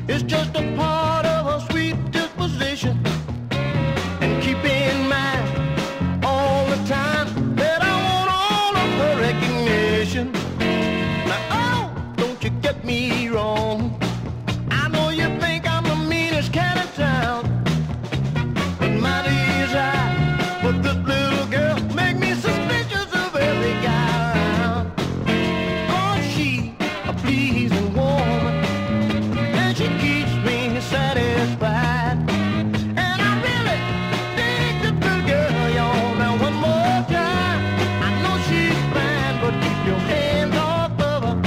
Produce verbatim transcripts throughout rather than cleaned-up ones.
It's just a part of her sweet disposition. And keep in mind all the time that I want all of her recognition. Now, oh, don't you get me wrong. I know you think I'm the meanest cat in town, but my desire for this little girl make me suspicious of every guy around. Cause she a pleasing woman, and she keeps me satisfied. And I really dig this little girl, y'all. Now one more time, I know she's fine, but keep your hands off of her.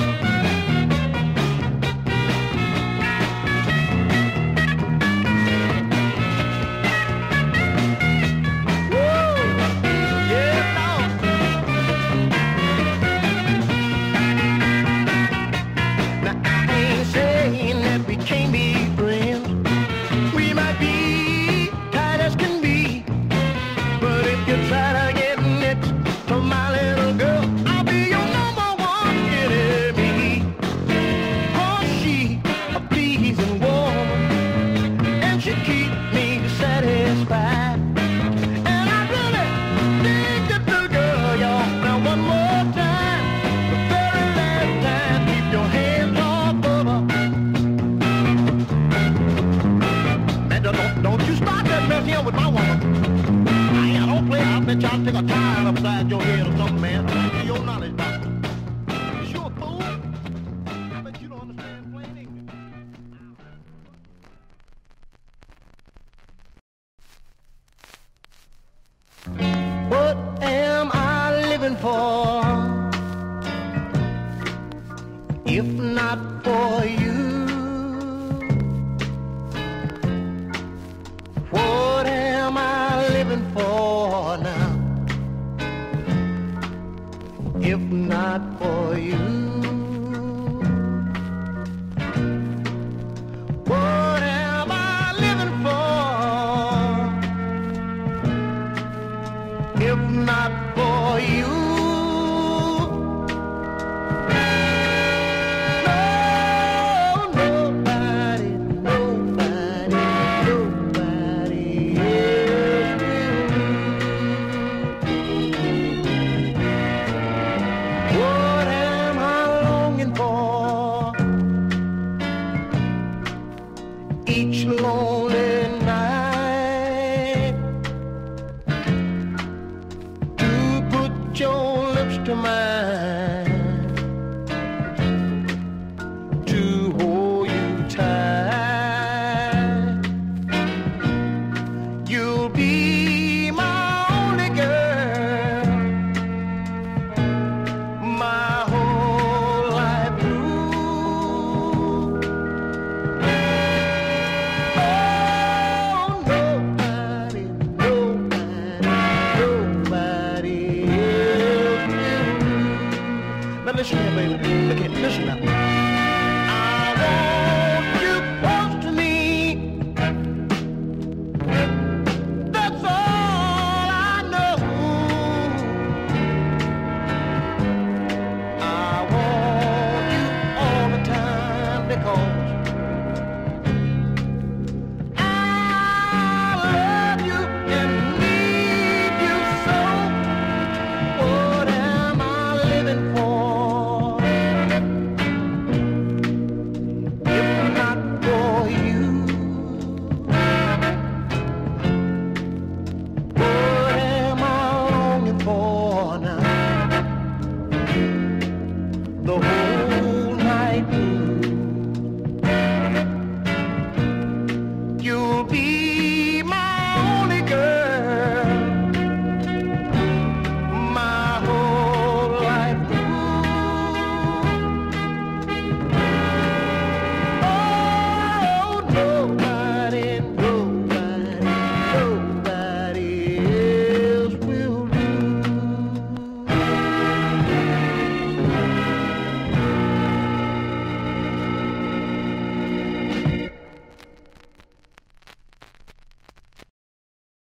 With my woman. I don't play. I bet y'all take a tire upside your head or something, man. Back to your knowledge, doctor. You sure, fool? I bet you don't understand plain English. What am I living for if not for you? What am I living for now if not for you? What am I living for if not for you? Each lonely night to put your lips to mine, to hold you tight. You'll be my only girl, my whole life through. Listen here, baby. Look here, listen now. I want you close to me. That's all I know. I want you all the time because